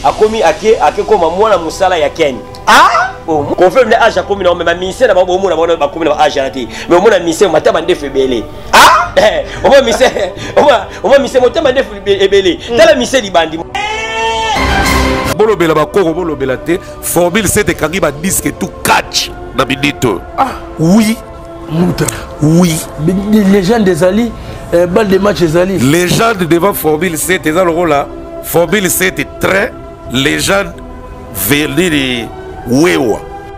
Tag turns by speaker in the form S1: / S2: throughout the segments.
S1: akomi ake koma mwana musala ya Ken.
S2: Ah,
S1: confirme le âge akomi na même mission na ba mona ba komi na âge ati. Mais mona mission mata bande febele.
S2: Ah,
S1: on va mission mata bande febele. Tala mission libandi.
S3: Bolobela bakoko bolobela te formule 7 kangi ba disque tout catch na minute.
S2: ah,
S3: Oui.
S2: Mouta.
S3: Oui.
S2: Les gens des Ali, balle de match des Ali.
S3: Légende devant formule 7 et dans le rôle là. Formule 7 est très légende venir wewa.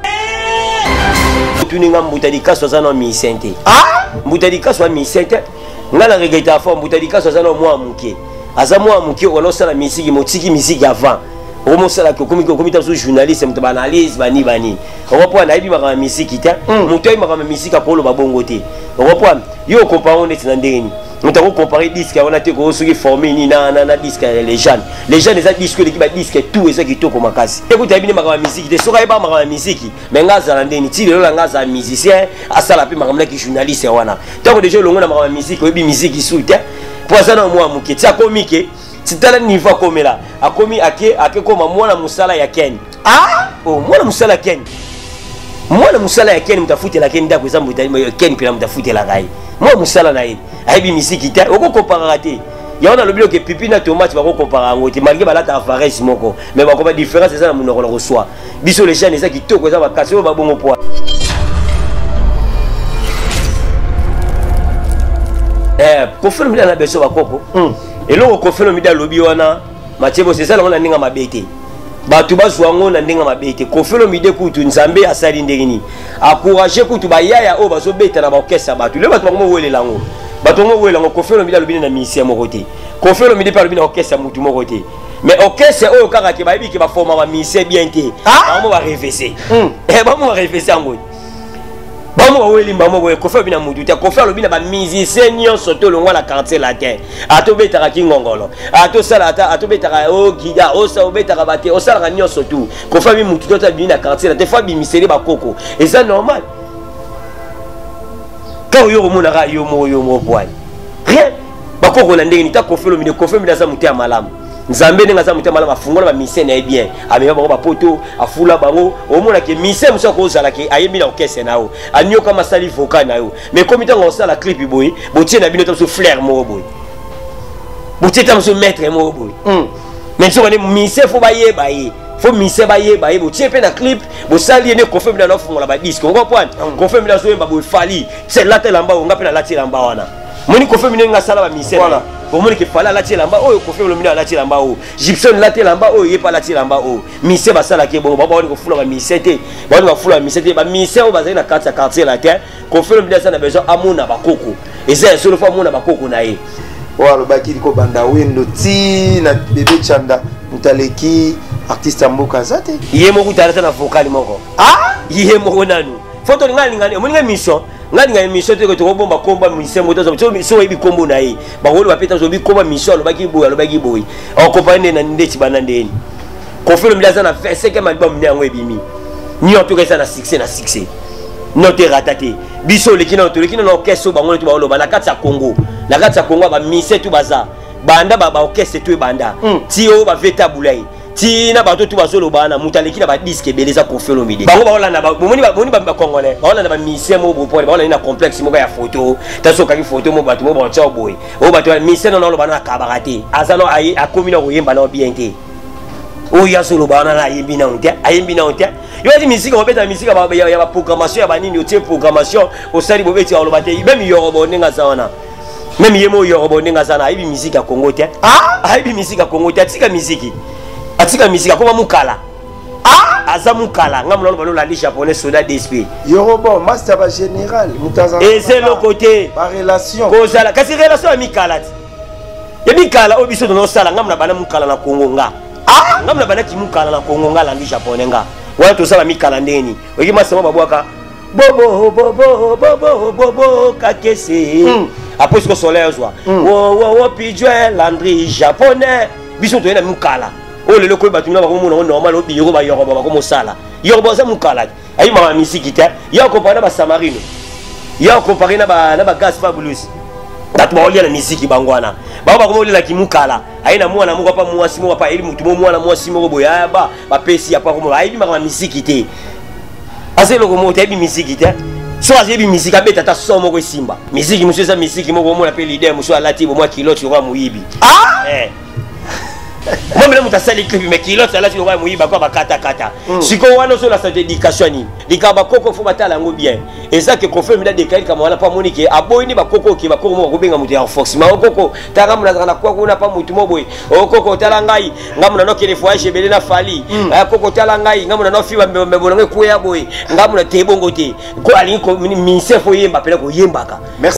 S1: Tuninga mbutadika sozana mi sente.
S2: Ah,
S1: Mbutadika so mi sente. Ngala regaita fo mbutadika sozana mwa muke. Aza mwa muke wala sala misiki motiki misiki avant. Omo sala ko komi ta so journaliste mto analyse bani. Opo na ibi ba misiki ta. Muto yi ba misiki ko lo babongo te. Opo yo compare net na ndeni. Nous avons comparé disque on a été formé ni na disque les jeunes les disque qui ba disque tout et ça qui to comme casse écoute abini ma musique de soka ba ma musique mais ngaza na ndeni ti lelo ngaza musicien asala pe ma ki journaliste wana tant que déjà longo na ma musique obi musique soute pour ça na moi muke ti akomike ti tala niveau comme là akomi ake koma mwana musala ya Ken.
S2: ah,
S1: Mwana musala Ken. Mwana musala ya Ken mtafutela Ken ndako za Ken pila mtafutela gai. Moi musala na ye aibi misiki ta oko compara te ya on a le bilo que pipi na tomate ba ko compara ngote malgré balata Fares moko mais ba ko ba différence ça na munoko reçoit biso les jeunes ça qui toko za ba kasi ba bongo poa pour faire mina na beso ba koko et lo ko faire mina lobi wana matiebo c'est ça on a ninga mabete batu bazwango na ndinga mabete ko faire mide kutu nzambe asali ndengini encourager kutu ba yaya o bazo beta na ba okesa batu le batu ba wele lango batongo wela ngo kofelo mida lobine na mission moko te kofelo mide pa lobine okesa mutu moko te mais okesa oyo kaka ke bayibi ke ba forma ba mission bien te ba mo ba réfléchir ba mo ba réfléchir ngo ba mo ba weli ba mo bo kofelo bina mutu te kofelo bina ba musicien nyonso to longwa la quartier la terre ato betaka kingongolo ato sala ato betaka o gida o sa betaka bate o sala nyonso tu kofelo bi mutu to ta bina quartier la te fa bi misere ba koko et ça normal. Quand yo monara yo mo poil rien bakoko na ndenge nita kofelo mi de kofelo mi za muté malamu nzambe nenga za muté malamu afungola ba mission na bien ameba ba poto afula bango omona ke mission muso ko zala ke ayemi na okese nao anyo kama sali vocal na yo mais comme tant on sala clip boy botie na bino to flair mo boy botie tam so maître mo boy mais so ne mission fo ba yeba ye faut mise ba ye bo tie pe na clip bo sali ne confirme na fungola ba disque on comprend confirme na so ba bo fali c'est là telamba on ngapela la tilamba wana moni confirme ne ngasala ba mise voilà bo moni ke fala la tilamba o confirme le mina la tilamba o Gibson la tilamba o ye pa la tilamba o mise ba sala ke bo ba ko fula ba mise te ba ba fula mise te ba mise o ba na quartier la terre confirme bien ça na besoin amona ba koko et c'est solo fois amona ba koko na ye
S4: walo bakili ko banda wendo ti na bébé Chanda mutaleki artiste mboka zate
S1: yé moko talata na vocal moko yé moko nanu photo ngani omuninga mission ngani mission te ko to bomba komba mission moto so ebi kombo na ye ba wolo ba peta so bi komba mission lo baki boy o compagnie na ndeti banandeni ko felo mlaza na 25 album nyango ebimi ni en tout cas ça na succès note ratate biso lekina na orchestre bango to ba wolo ba na kati ya Congo ba mission tu baza banda ba orchestre tu banda ti o ba veta bulai ti na bato tu bazolo bana mutaleki na ba disque beleza kofelo mide bango baola na moni ba congolais baola na ba mission mo bo pole baola na complexe mo ya photo taso kaki photo mo bato mo ba tsa boy o bato mission no lo bana kabarate azano ayi akomi na koyemba na bien te o ya solo bana na yembi na onte yo di musique on beta musique ya ba programmation ya ba nini o tie programmation o sali bo beti o lo bate même yorobo ninga zawana même yemo yorobo ninga zana ayi musique ya Congo te ayi musique ya Congo te atika musique comme mukala aza mukala ngamna lo balo la li japonais soda d'esprit
S4: yorobo master ba général mutaza
S1: et c'est le côté
S4: par relation
S1: kozala kasi relation ya mikala ya mikala obiso no sala ngamna bana mukala na Congo nga ngamna bana ki mukala na Congo nga la li japonais nga wala to sala mikala ndeni oki masema babwaka bobo kakese après ce soleil zwa wo pijwe landry japonais biso to na mukala o le ko batuna ba ko mo normal obi yoro ba yoro ba ko mo sala yoro ba za mukala ayi mama misiki ta ya ko pana ba samarino ya ko parina ba na ba gas fabulous bato baolia na misiki bangwana bao bakomolela kimukala aina mwana moko pa mwasi moko pa eli mutu mwana mwasi moko boya ba pesi apa komo ayi makama misiki te aselo komo tebi misiki te so azebi misiki abeta ta so moko simba misiki muso eza misiki moko mona pe leader muso alati bo mwa kilote kwa muibi moi même muta sali clip mais kilote alati kwa muiba kwa bakata kata siko wana so la sa dédication ni likaba koko fo batala ngo bien et ça que confirme da décalé comme wana pa monique aboyini ba koko ki ba koko mo benga mutu ya force ma koko tanga muna zana kwa kuna pa mutu moboy o koko tala ngai ngamuna no kele voyage belé na fali koko tala ngai ngamuna no fiba mbonange kuya boy ngamuna tebongo te ko ali ko minse fo yemba pele ko yembaka merci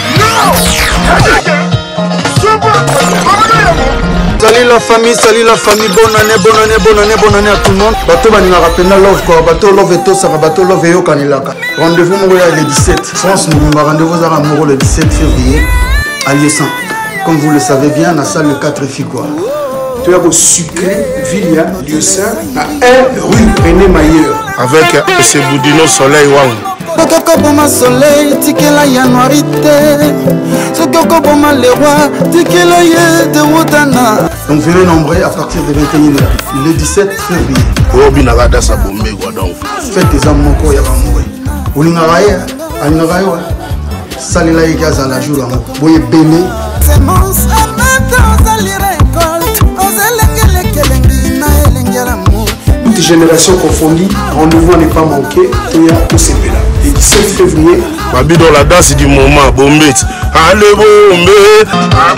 S5: Salut la famille, bonne année à tout le monde. Bateau Banina Rapena Love quoi, bateau Love et Tosaka, bateau Love et Yokanilaka. Rendez-vous le 17. France, nous rendez-vous à Moro le 17 février à Liessan. Comme vous le savez bien, la salle le 4 Fikwa. Tu as sucré Villa Liessan à 1 rue René Mailleur.
S3: Avec ce Boudino Soleil Wang.
S5: Sokoko boma soleil, tikela yanuarité. Sokoko boma le roi, tikela ye de wotana. Donc venez nombreux à partir de 21h le 17 février.
S3: Obi na gada sa bombe quoi donc.
S5: Faites des amoko ya bamwe. Ulingaraye, alingaraye. Salila ikaza la jour amo. Boye bene. C'est mon amateur zali récolte. Ozelengele kelengi na elengela mo. Toute génération confondue, rendez-vous à ne pas manquer. Toya Osepela. Le 17 février.
S3: Babi dans la danse du moment, Bombé. Allez, Bombé.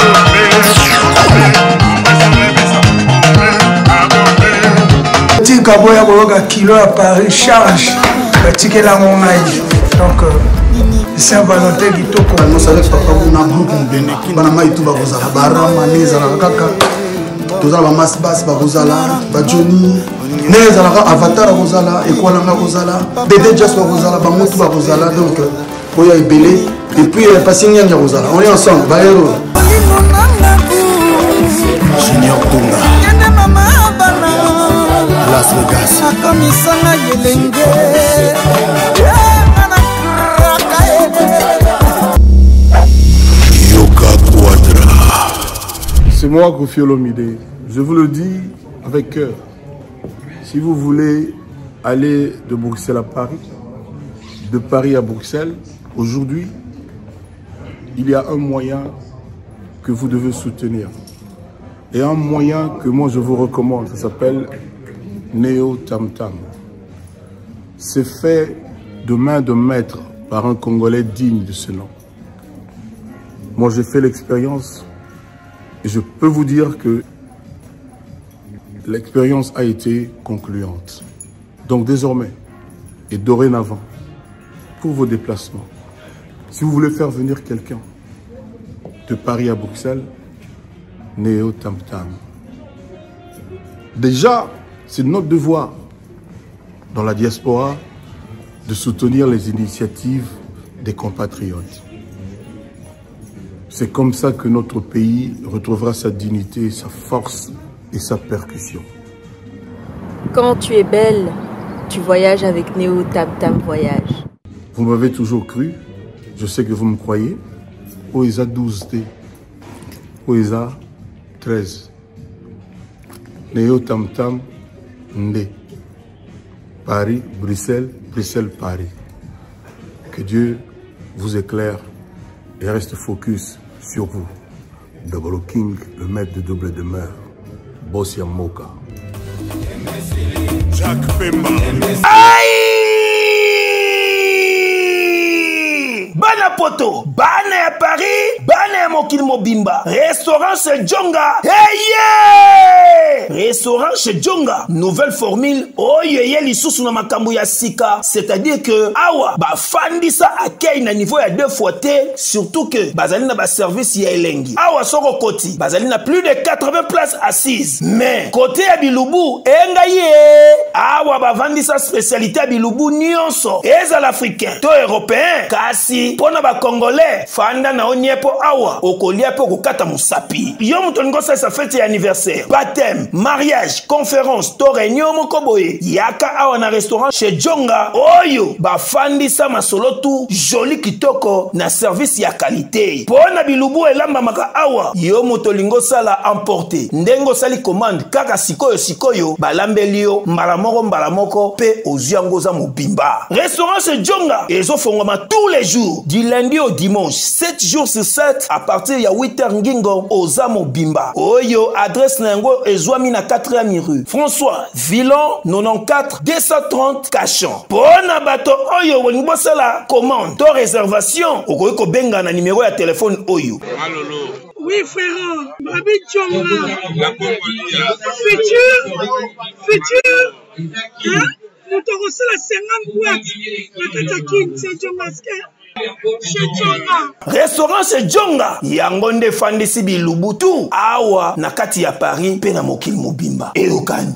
S6: Petit Kaboya Bologa kilo à Paris charge. Ticket la monnaie. Donc, Saint-Valentin qui toko.
S5: Nous savons que papa vous n'a pas béni. Banama et tout va vous avoir. Barama, Neza, la kaka. Tous les masses basses, Barozala, Badjoni. Neza, la Avatar, Rosala, Equalanga, Rosala. Bébé Just, Rosala, Bamotou, Rosala. Donc, Oya est belé. Et puis, passé Nyanga, Rosala. On est ensemble. Baero. Junior Tunga. Las Vegas.
S2: C'est moi, Kofi Olomide. Je vous le dis avec cœur. Si vous voulez aller de Bruxelles à Paris, de Paris à Bruxelles, aujourd'hui, il y a un moyen que vous devez soutenir. Et un moyen que moi je vous recommande, ça s'appelle Neo Tam Tam. C'est fait de main de maître par un Congolais digne de ce nom. Moi j'ai fait l'expérience et je peux vous dire que l'expérience a été concluante. Donc désormais et dorénavant, pour vos déplacements, si vous voulez faire venir quelqu'un de Paris à Bruxelles, Neo Tam Tam. Déjà, c'est notre devoir dans la diaspora de soutenir les initiatives des compatriotes. C'est comme ça que notre pays retrouvera sa dignité, sa force et sa percussion.
S7: Quand tu es belle, tu voyages avec Neo Tam Tam Voyage.
S2: Vous m'avez toujours cru, je sais que vous me croyez. Oesa 12D, Oesa 13. Neo Tam Tam Ndé. Paris, Bruxelles, Bruxelles, Paris. Que Dieu vous éclaire et reste focus sur vous. Double King, le maître de double demeure. Bossia Moka.
S3: Jacques Pemba.
S6: Bana poto, bana ya Paris, bana ya mokili mobimba. Restaurant chez Djonga. Hey yeah! Restaurant chez Djonga. Nouvelle formule. Oyeye lisusu na makambo ya sika. C'est-à-dire que awa ba fandisa akei na niveau ya 2 fois T, surtout que bazali na ba service ya elengi. Awa soko koti, bazali na plus de 80 places assises. Mais côté ya Bilubu, enga ye. Awa ba vandisa spécialité ya Bilubu nyonso. Ezal africain, to européen, kasi pona ba congolais fanda na oniepo awa okolia po kokata musapi yo muto ngosa sa fête anniversaire baptême mariage conférence to réunion moko boye yaka awa na restaurant chez Djonga oyo bafandisa masolo tu joli kitoko na service ya qualité pona bilubu elamba maka awa yo muto lingo sala emporter ndengo sali commande kaka sikoyo balambeli yo mbala moko pe oziango za mobimba restaurant chez Djonga ezofongoma tous les jours du lundi au dimanche 7 jours sur 7 à partir ya 8h ngingo oza mobimba oyo adresse nango ezwami na 4e rue François Villon 94 230 Cachan pona bato oyo bolingo sala commande to réservation okoki kobenga na numéro ya téléphone oyo.
S8: Oui frère, Babi Djonga futur hein? Nous te reçons la 50 boîtes na Katakin c'est Djonga
S6: restaurant chez Djonga yango nde fandisi bilubutu awa na kati ya Paris pe na mokili mobimba eyokani.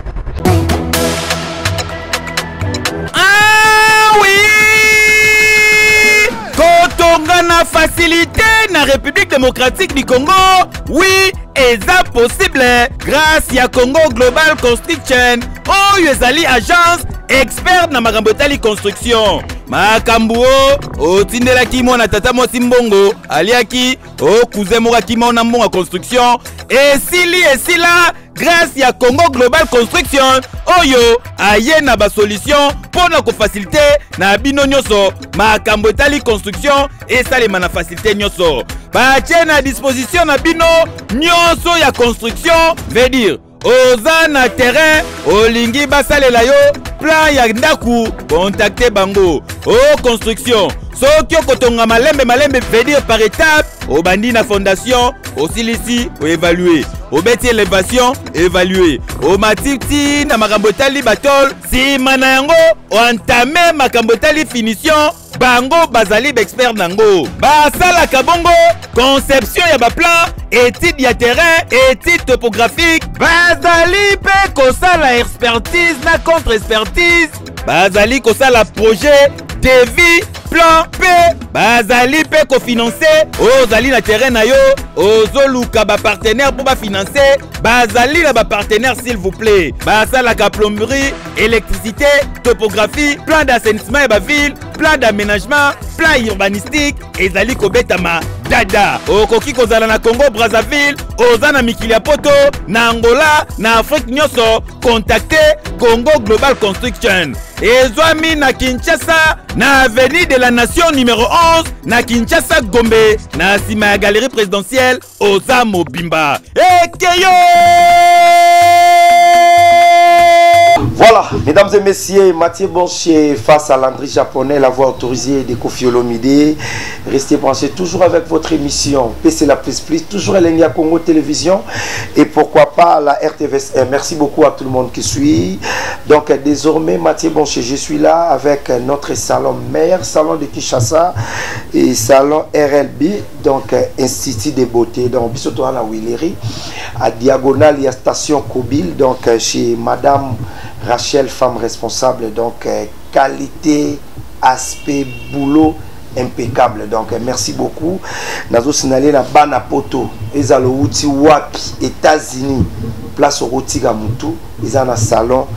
S9: Kotonga na facilité na République démocratique du Congo. Oui, eza possible grâce à Congo Global Construction. Oyo ezali agence expert na makambo etali construction. Makambo otindelaki mona tata mosi mbongo aliaki okuze mokaki mona mbongo construction esila grâce à Congo Global Construction oyo aye na ba solution pona ko facilité na bino nyoso makambo etali construction esalema na facilité nyoso batie na disposition na bino nyoso ya construction veut dire oza na terrain olingi basalela yo plan ya ndaku contacter bango construction soki okotonga malembe veut dire par étape obandi na fondation osilisi évaluer obeti élévation évaluer omatiti na makambo etali batol sima na yango oentame makambo etali finition bango bazali expert nango basalaka bongo conception ya baplan étude ya terrain étude topographique bazali pe kosala expertise na contre expertise bazali kosala projet devis plan P bazali pe kofinancer ozali na terrain na yo ozoluka ba partenaire pour ba financer bazali na ba partenaire s'il vous plaît basalaka plomberie électricité topographie plan d'assainissement et ba ville plan d'aménagement plan urbanistique ezali kobetama dada okoki kozala na Congo Brazzaville oza na mikili ya poto na Angola na Afrique nyoso contacter Congo Global Construction ezwami na Kinshasa na avenue de la Nation numéro 11 na Kinshasa Gombe na sima ya galerie présidentielle oza mobimba ekeyo.
S4: Voilà, mesdames et messieurs, Mathieu Bonchier face à Landry Japonais, la voix autorisée de Koffi Olomide. Restez branchés toujours avec votre émission PC La Plus Plus, toujours Elenia Congo Télévision et pourquoi pas la RTVS. Merci beaucoup à tout le monde qui suit. Donc désormais, Mathieu Bonchier, je suis là avec notre salon, meilleur salon de Kinshasa et salon RLB, donc Institut de Beauté. Donc, bisoto à la Willery, à diagonale, il y a station Kobil, donc chez Madame Rachel, femme responsable, donc qualité, aspect, boulot impeccable. Donc merci beaucoup. Nazo signalé na bana poto ezalo uti wapi États-Unis place au Rotiga Mutu ils en a salon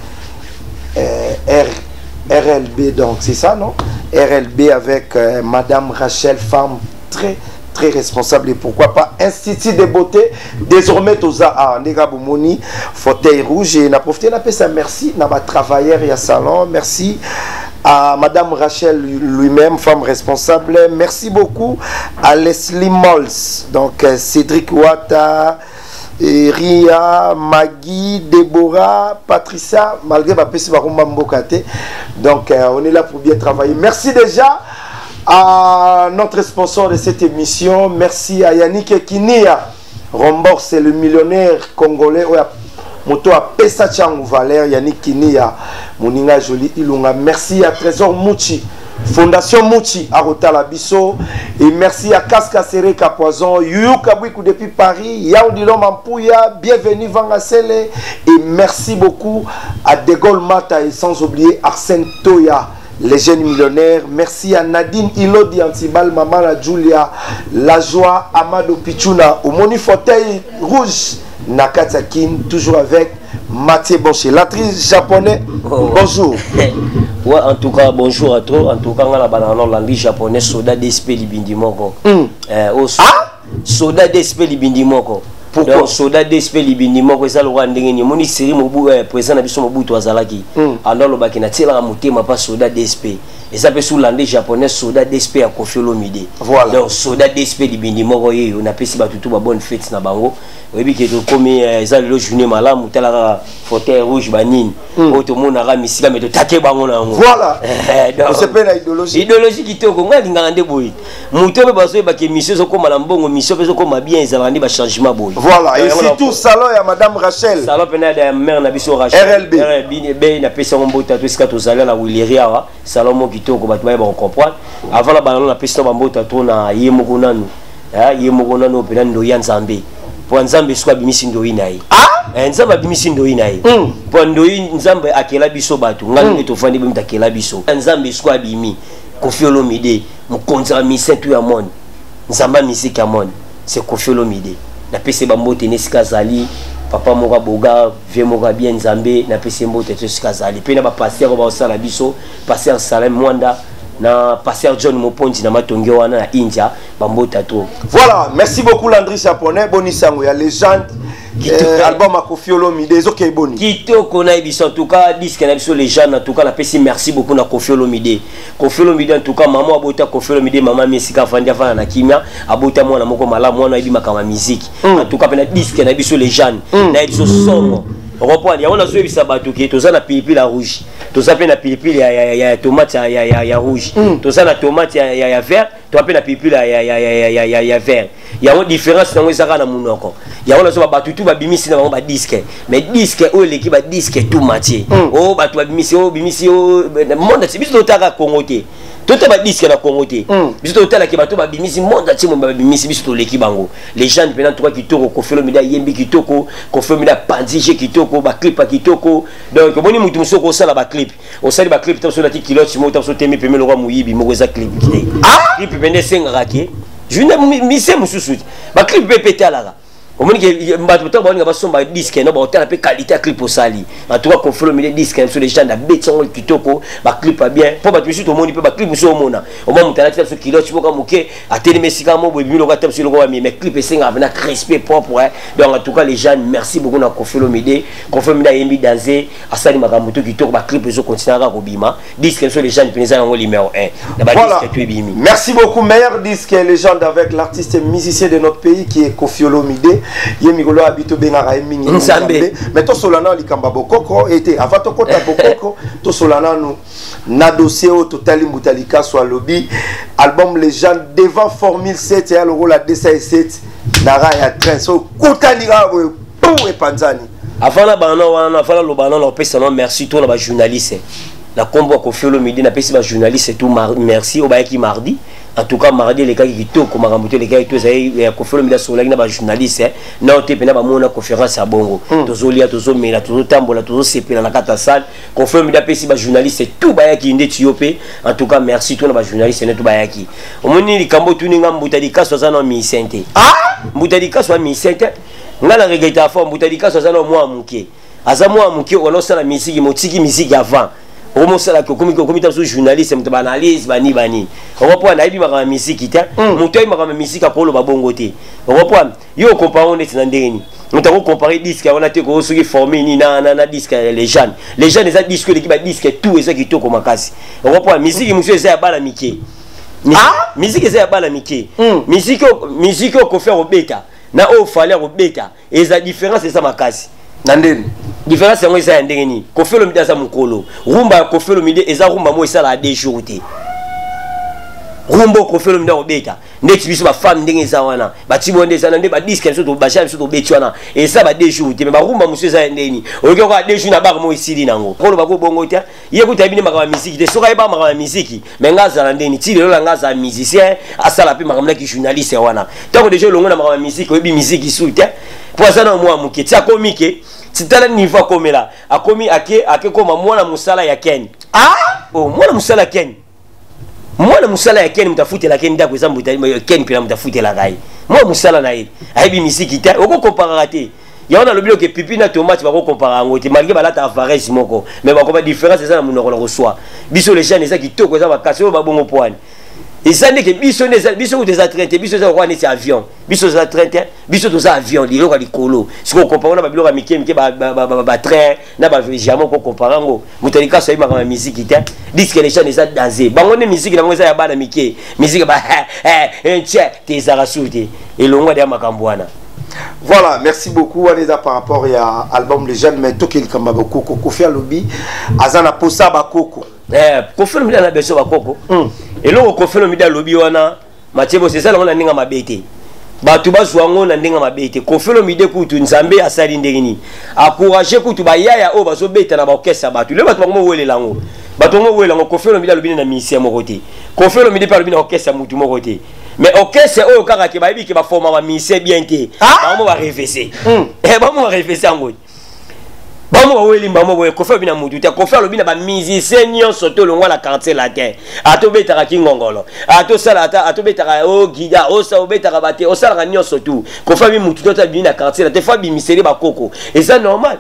S4: RLB, donc c'est ça non, RLB avec Madame Rachel, femme très responsable et pourquoi pas Institut de Beauté. Désormais toza a ndega bomoni fauteuil rouge et na profité na pesa merci na ba travailleur ya salon. Merci à Madame Rachel lui-même, femme responsable. Merci beaucoup à Leslie Mols, donc Cédric Ouata, Ria, Maggie, Déborah, Patricia, malgré ma pesi barumba mbokate. Donc on est là pour bien travailler. Merci déjà à notre sponsor de cette émission. Merci à Yannick Kinia Rombor, c'est le millionnaire congolais. Moto a Pesa Changu Valère, Yannick Kinia, Moninga Jolie Ilunga. Merci à Trésor Mouchi, Fondation Mouchi à Rotalabiso. Et merci à Kaska Sereka Poison, Yu Kabwiku depuis Paris, Yaoudilo Mampouya, bienvenue Vangasele. Et merci beaucoup à De Gaulle Mata et sans oublier Arsène Toya. les jeunes millionnaires. Merci à Nadine Ilodi Antibal, Maman la Julia, La Joie, Amado Pichuna, au Moni Fauteuil Rouge, Nakatakin, toujours avec Mathieu Bonché, l'actrice japonais. Bonjour.
S1: Ouais, en tout cas, bonjour à toi. En tout cas, on a la banane langue japonais, Soda DSP Libindi Moko. Soda DSP Libindi Moko. Pourquoi Soda DSP Libindi Moko, ça le roi ndengeni. Moni série mobu présent na biso mobu to azalaki. Ando lo bakina tela ka mutema pa Soda DSP. Et ça peut sous l'andé japonais Soda DSP à Koffi Olomide. Voilà. Donc Soda DSP Libindi Moko ye on appelle si ba tutu ba bonne fête na bango. Oui que to comme ça le journée malamu tela fauteuil rouge banine. Auto mona ra misika mais to take bango na ngo.
S4: Voilà. On s'appelle la idéologie.
S1: Idéologie qui to ko ngali ngande boy. Muto be baso ba ke mission so comme la mbongo mission be so comme bien ezalandi ba changement boy.
S4: Voilà, et surtout salon à Madame Rachel.
S1: Salon pena de mère na biso Rachel. RLB na pesa mbo tatu ska to sala na Willeria wa. Salon mo kitoko ba ba comprendre. Avant la balon na pesa mbo tatu na yemoko nanu. Yemoko nanu pena ndo ya Nzambe. Po Nzambe swa bimisi ndo inai. Nzambe bimisi ndo inai. Po ndo Nzambe akela biso batu. Ngalo to fandi bimta akela biso. Nzambe swa bimi. Koffi Olomide mukonza misetu ya monde. Nzamba misika monde. C'est Koffi Olomide. Na pese bambote nesika zali papa moka boga vie moka bien Nzambe na pese mbote nesika zali pe na ba pasteur ba osala biso pasteur Salem Mwanda na pasteur John Moponzi na matongi wana na India bambota to.
S4: Voilà, merci beaucoup Landry japonais bonisango ya légende album à Koffi Olomide ezokay boni
S1: kitoko na biso en tout cas disque na biso légende en tout cas na pesi merci beaucoup na Koffi Olomide. Koffi Olomide en tout cas maman abota Koffi Olomide maman mesika fandi afana na kimia abota mwana moko malamu mwana ibi makama musique en tout cas na disque na biso légende na biso songo reprendre ya on a joué bisa bato ki toza na pilipili ya rouge toza pe na pilipili ya tomate ya rouge toza na tomate ya vert to pe na pilipili ya vert ya une différence na ngweza kana munoko ya on a joué bato tout ba bimisi na ba disque mais disque o leki ba disque tout matière o bato ba bimisi o monde c'est biso totaka kongote tout ba disque na kongote biso totala ki bato ba bimisi monde ti mo ba bimisi biso to leki bango les gens pendant trois kitoko Koffi Olomide yembi kitoko Koffi Olomide pandije kitoko ba clip kitoko donc boni mutu musoko sala ba clip o sali ba clip to so lati kilote mo to so temi peme le roi muyibi mo za clip clip pende senga ke je ne mise mususu ba clip pe pétala au moins que mbato to ba nga somba disque no ba hôtel pe qualité clip au sali en tout cas Koffi Olomide disque sur les gens da beton kitoko ba clip bien pour ba tusu to moni pe ba clip so mona au moins mutala so kilote mo ka moke ateli mesika mo bo bimilo ka tam sur le roi mais clip senga avec respect propre donc en tout cas les gens merci beaucoup na Koffi Olomide yembi danser asali makambo to kitoko ba clip so continuera ko bima disque sur les gens penza ngo numéro 1 ba disque to bimi.
S4: Merci beaucoup, meilleur disque légende avec l'artiste et musicien de notre pays qui est Koffi Olomide. Yemigolo habito benga mingi Nzambe mais to solana likamba bokoko était avant to kota bokoko to solana no na dossier au total mutalika soit lobby album légende devant Formule 7 et le rôle à DC7 nara ya train so kotanira pour et panzani
S1: avant la banana avant le banana on peut seulement merci toi la journaliste la combo Koffi Olomide na pesi ba journaliste tout merci au ba qui mardi. En tout cas mardi les gars qui toko makambuto les gars tous ay Koffi Olomide sur la ba journaliste na te pena ba mona conférence à bongo tozolia tozomela tozotambola tozosepela na kata salle Koffi Olomide pesi ba journaliste tout ba yaki ndé tiope en tout cas merci tout na ba journaliste ne tout ba yaki omoni likambo tout ninga mbutadika soza na mi sente mbutadika so mi sente ngala regreta fo mbutadika soza na moi muke aza moi muke ono sala misiki motiki misiki avant au sala ko komi ta journaliste mto analyse bani on va prendre aibi makama misiki ta moto makama misiki ko lo babongo te on va prendre yo comparons net na ndeni mto ko comparer disque on a te ko soki formé ni na disque les jeunes les disque l'équipe disque tout ça qui to ko makasi on va prendre misiki monsieur ça bala mike misiki ça bala mike misiki ko faire au beta na o fallait au beta et la différence c'est ça makasi
S4: nandeni
S1: différence yango eza ya ndenge nini Koffi Olomide aza mokolo rumba Koffi Olomide eza rumba mo esala ya 2 jours te rumba Koffi Olomide obeta ndeti biso ba femme ndenge eza wana bati bonde eza nde ba disque biso to ba chance biso to beti wana eza ba 2 jours te mais ba rumba musu eza ndeni oyoka ko 2 jours na bar mo isili nango kolo bako bongo te ye ko tabini makama musique te soka ba makama musique mais ngaza na ndeni ti lelo ngaza musicien asala pe makama ki journaliste wana tant que déjà longo na makama musique oyebi musique isu te pour ça na moi muke ti akomike titala niveau komela akomi ake koma mwana musala ya Ken Ah oh mwana musala ken mwana musala ya ken mutafutela ken ndako eza ken pela mutafutela kai mwana musala na ye ayebi misiki te okokomparaka te yaona lobilo ke pipi na tomate bakokompara yango te malgré balata varese moko mais bakoba différence eza na monoko na koswa biso les gens eza kitoko eza bakasi oyo babongo poani eza ndeke biso kutu eza train te biso eza kokwa neti avion biso eza train te biso toza avion liloka likolo sikoyo kompara na babiloko ya mike mike batrain na bavégement kokompara yango moto alikaso ayebaka ma misiki te diske les gens eza danger bango nde misiki na bango eza ya bana mike misiki tie te ezaka sur te elongwa de ya makambo wana.
S4: Voilà, merci beaucoup Aneza par rapport à l'album Les Jeunes, mais tout qui est comme Bakoko, Kofi Alobi, Azana Posa Bakoko.
S1: Kofi Alobi a besoin Bakoko. Et là, Kofi Alobi a lobby wana, Mathieu, c'est ça, on a n'inga mabete. Batuba Zouango na n'inga mabete. Kofi Alobi de kutu Nzambe a sali ndengini. Encourager kutu ba yaya o bazo beta na ba orchestre batu. Le batu mo wele lango. Batu mo wele lango Kofi Alobi a lobby na musicien mo côté. Kofi Alobi pa lobby na orchestre mutu mo côté. Mais orchestre oyo kaka ke bayebi ke ba forma ba musicien bien te. Ba mo ba référer. Ba mo ba référer ngo. Ba mo ba weli ba mo bo Kofi Alobi na mutu te Kofi Alobi na ba musicien nyonso to longwa la quartier la terre. Ato betaka kingongolo. Ato sala ato betaka o gida o sa betaka bate o sala nyonso tu. Kofi Alobi mutu to ta bi na quartier la terre fa bi miseri ba koko. Et ça normal.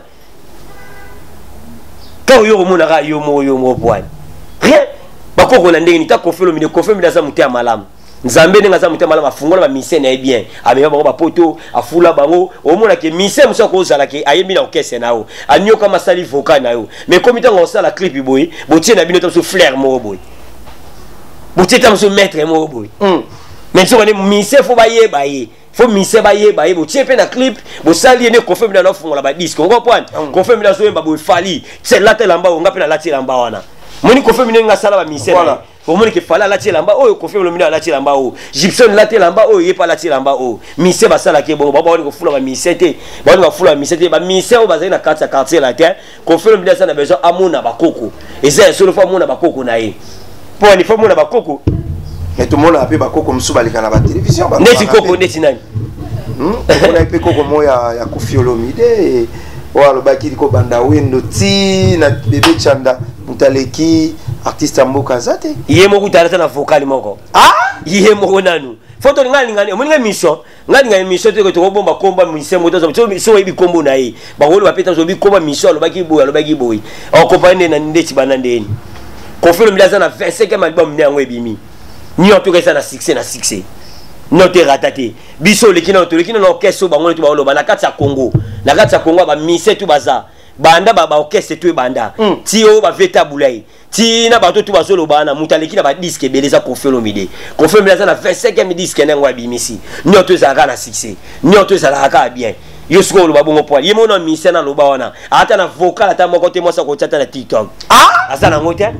S1: Quand yo mo na yo mo poani. Rien. Ba koko na ndenge ni ta Kofi Alobi na za mutu ya malamu. Nzambe nenga za mutema la mafungola ba mise na bien ameba bango ba poto afula bango omona ke mise muso ko zala ke ayemi na orchestre nao anyoka masali vocal na yo mais comme tant on sala clip boy botie na bino to so flair mo boy botie tam so maître mo boy mais so ne mise fo ba ye fo mise ba ye botie pe na clip bo sali ne confirme na fungola ba disque on comprend confirme na so yemba boy fali c'est là telamba on ngapela la tilamba wana moni confirme nenga sala ba mise voilà. Au moins que fala la tilamba oh confirme le mina la tilamba oh Gibson la tilamba oh yé pas la tilamba oh mise ba sala ke bon baba ko fula ba mise te ba ko fula mise te ba mise o ba za na quartier la terre confirme mina ça na besoin amona ba koko et c'est seule fois mona ba koko na ye pour une fois mona ba koko
S4: mais tout le monde a appelé ba koko msuba lika na ba télévision ba
S1: neti koko neti nani
S4: on a appelé koko moya ya Kofi Olomide o alobaki ko banda wendo ti na bébé Chanda mutaleki artiste mboka zate
S1: yé moko talata na vocal moko yé moko nanu foto ngani omuninga mission te ko to bomba komba musicien moto so ebi kombo na ye ba wolo ba peta so bi komba mission alobaki boy o compagnie na ndeti banandeni Kofi Alobi na 25e album ni yango ebimi ni en tout cas ça na succès note ratate biso lekina na orchestre bango to ba wolo ba na kati ya Congo ba musicien tout baza banda ba orchestre tout banda ti o ba veta bulai ti na bato tout bazolo bana mutaleki na ba disque beleza Kofi Alobi na 25e disque na ngwa bimisi nyoto zaka na succès nyoto zaka bien yo siko lo babongo poil yemo na musicien na loba wana ata na vocal ata moko te mosa ko chata na TikTok azana ngote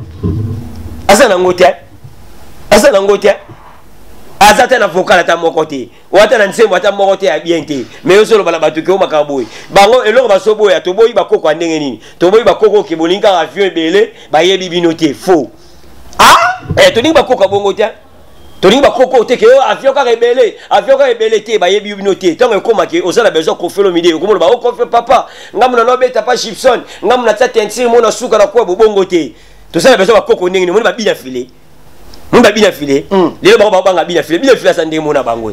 S1: azata na vocal ata moko te wata na nsembo ata moko te ya bien te mais yo solo bala bato ke o makaboy bango eloko basoboya to boyi bakoko andenge nini to boyi bakoko ke bolinga avion ebele ba yebi binote faux to ninga bakoko bongo te to ninga bakoko te ke avion ka ebele te ba yebi binote tant que koma ke osala besoin Kofi Alobi ko ba o Kofi papa ngamuna no beta pa Gibson ngamuna tsa tentir mona suka na kwa bongo te to sala besoin bakoko ndenge ni moni ba bina filé munda bina filé lelo ba banga bina filé sa ndenge mona bango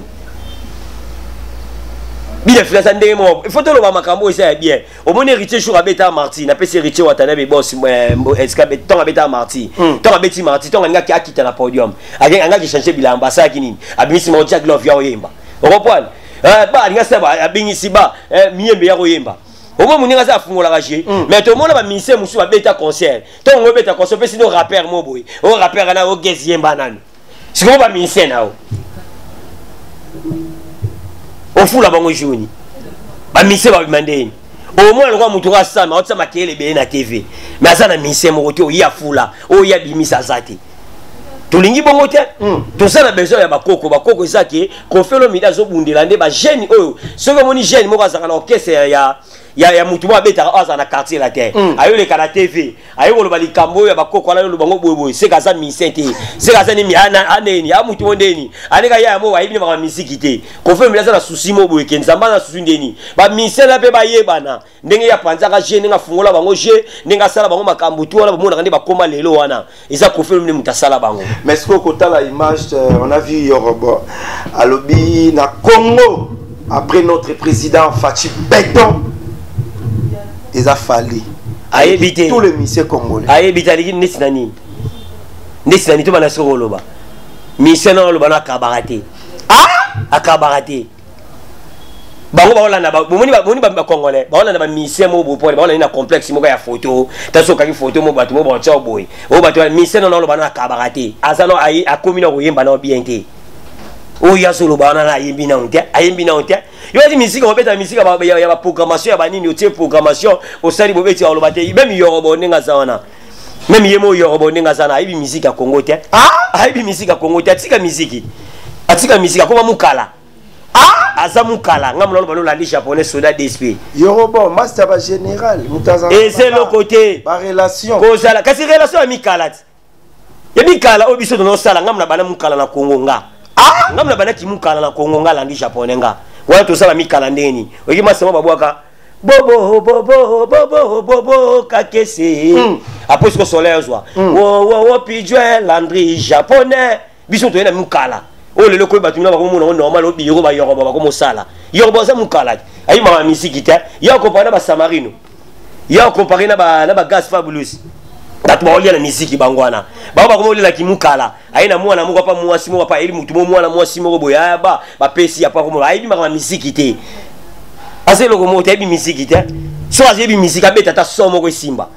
S1: bina filé sa ndenge mo il faut to lo ba makambo ça bien au moins héritier jour abeta Marti na pese héritier watana be boss escabe ton abeta Marti ton abeti Marti ton nga ki akita na podium anga ki changer bilamba ça ki nini abimisi mo Jack Love ya oyemba o comprendre ba nga sa ba abingisi ba miyembe ya oyemba au moins muninga za fungola kaje mais to mona ba mise musu abeta concert to ngo beta concert pesi no rapper mo boy o rapper na o geziyemba nani siko ba mise na o fula bango joni ba mise ba mandeni au moins le mutu ka sama o tsama kele be na TV mais azana mise mo ko ya fula o ya bimisa zati tolingi bongo te to sala besoin ya bakoko ezaki Kofi Alobi azo bundela nde ba jeune oyo soko moni jeune moko azaka na orchestre ya mutu mo abeta aza na quartier la terre ayo le kana TV ayo ko ba likambo ya bakoko la lo bango boyeboy c'est kaza misente c'est kaza ni miana aneni ya mutu ndeni aneka ya mo wayibi ba misiki te ko fe mila za susi mo boye kenzamba na susi ndeni ba misela pe ba yebana ndenge ya panzaka je ndenge fungola bango je ndenge sala bango makambo tu wana bomona kandi bakoma lelo wana eza ko fe mile mutasala bango.
S4: Mais ce qu'on a la image on a vu Yoruba à lobby na Congo après notre président Fachi Beton ils a fallu
S1: éviter
S4: tous les messieurs congolais
S1: a éviter les nesinani to bana sokoloba mission na loba na kabarate akabarate bango ba olanda ba moni ba congolais ba olanda ba mission mo bo pole ba olanda na complexe mo ya photo taso ka photo mo batu mo ba tsa boy o batu mission na loba na kabarate azano ai akomi na koyemba na bien te o ya solo bana na yimbi na onte ayimbi na onte yo di musique on beta musique ya programmation ya banini o tie programmation o sali bo beti oloba te même yorobo ninga zawana même yemo yorobo ninga zana ayibi musique ya Congo te ayibi musique ya Congo te atika musique akoma mukala aza mukala ngamlo balo la japonais soda DSP
S4: yorobo master ba général mutaza
S1: et c'est le côté
S4: ba relation
S1: kozala kasi relation amicale ya mikala obiso no sala ngamna bana mukala na Congo nga ngamna bana kimukala na Congo nga landi japonais nga wala to sala mikala ndeni oki masema babwaka bobo kakese après ce soleil zwa wo pijwe landri japonais biso to ena mukala o le loko batumina ba komona normal o biro ba yoroba ba komo sala yoroba za mukala ayi mama misiki te ya comparer ba samarino ya comparer na ba gas fabulous batu ba olia na misiki bangwana ba komo olia ki mukala ayi na mwana moko pa mwasi moko pa eli mutu mwana mwasi moko boya ba pesi ya pa komo ayi mama misiki te ase loko mo te bi misiki te so azebi misiki abeta ta somo ko simba.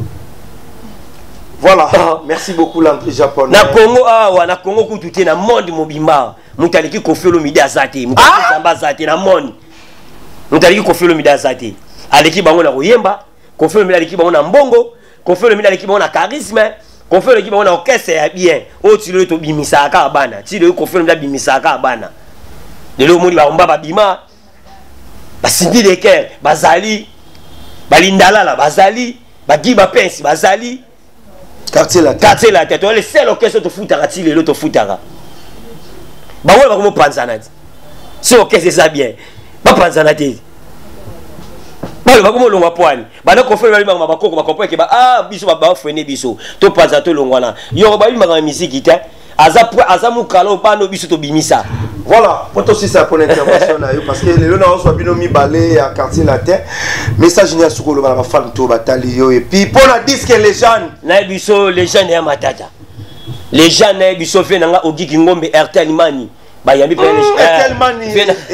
S4: Voilà, merci beaucoup l'entrée japonais.
S1: Na Congo na Congo kututé na monde mobimba. Mutaliki kofelo midi azate, mutaliki samba azate na monde. Mutaliki kofelo midi azate. Aleki bango na koyemba, kofelo midi aleki bango na mbongo, kofelo midi aleki bango na charisme, kofelo aleki bango na orchestre ya bien. O tilo to bimisaka bana, tilo kofelo midi bimisaka bana. Lelo moni ba omba ba bima. Ba sindi de cœur, bazali, balindala bazali, ba giba pensi bazali.
S4: Quartier la
S1: tête, le seul orchestre te foutara, le te foutara. Bah ouais, bah comment panzana? Ce orchestre c'est ça bien. Bah panzana te. Bah comment l'on poigne? Bah donc on fait le ma bako, ma comprendre que bah biso bah freiner biso. To panza to longwana. Yo bah ma musique ita. Azamu kalo pas no biso to bimisa.
S4: Voilà, pour aussi ça pour l'intervention parce que les gens ont bien mis balai à quartier la terre. Message n'y a sur le bala fan to batalio et puis pour la disque les jeunes.
S1: Na biso les jeunes ya matata. Les jeunes na biso fait nanga ogi kingombe RTL Mani. Ba yambi pe
S4: RTL Mani.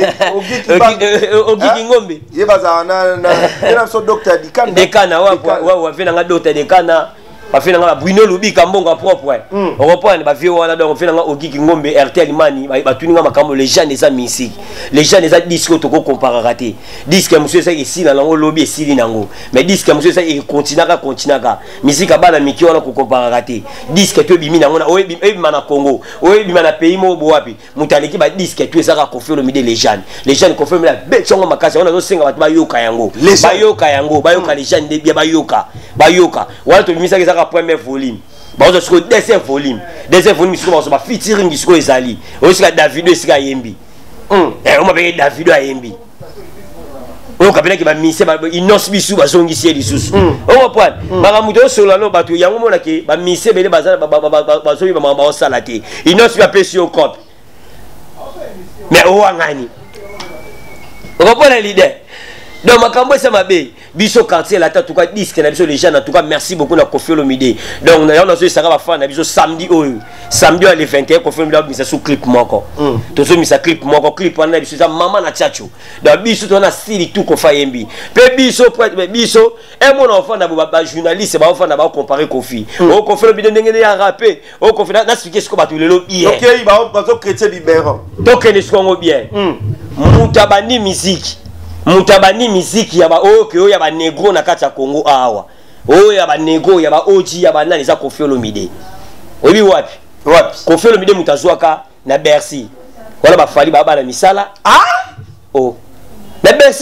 S1: Ogi kingombe.
S4: Ye bazana na so docteur Dikana.
S1: Dekana wa fait nanga docteur Dekana. Ba fait nanga Bruno Lubi kambonga propre. On reprend ba vie wana donc fait nanga ogi kingombe RTL Mani ba tuninga makambo les jeunes des musique. Les jeunes des disques to ko comparer raté. Disque monsieur ça ici na lango lobby ici nango. Mais disque monsieur ça il continuera. Musique bana miki wana ko comparer raté. Disque to bimi nango na oyebi na Congo. Oyebi na pays mo bo wapi. Mutaleki ba disque to ezaka confirme mide les jeunes. Les jeunes confirme la betongo makasi on a zo senga batu ba yoka yango. Bayoka les jeunes de bien bayoka. Wala to bimi ça premier volume. Bah on se deuxième volume sur ba featuring sur ezali. O sika Davido sika Yembi. On m'appelle Davido à Yembi. On kapela ki ba mise ba inos bisu ba zongisi lisusu. On reprend. Maramuto solano batu yango mona ke ba mise bele bazala ba zobi ba mamba osala te. Inos bi apesi au cop. Mais o wangani. On reprend l'idée. Donc makambo ça mabe biso quartier la tout cas disque na biso les gens en tout cas merci beaucoup na Koffi Olomide. Donc on a ça va faire na biso samedi à le 21 Koffi Olomide misa sous clip moko. To so misa clip moko clip wana biso ça maman na tchacho. Donc biso to na style tout ko fa yembi. Pe biso et mon enfant na ba journaliste ba enfant na ba comparer Koffi. O Koffi Olomide ndenge ya rapper. O Koffi na expliquer ce ko ba tout le bien.
S4: OK, il va chrétien libérant.
S1: Donc il est qu'on bien. Mutabani musique. Mutabani miziki ya ba oyo ya ba negro na kati ya Congo awa. Oyo ya ba negro ya ba oji ya ba nani za Koffi Olomide. Obi wapi? Koffi Olomide mutazwaka na Bercy. Wala ba fali ba na misala. Na Bercy.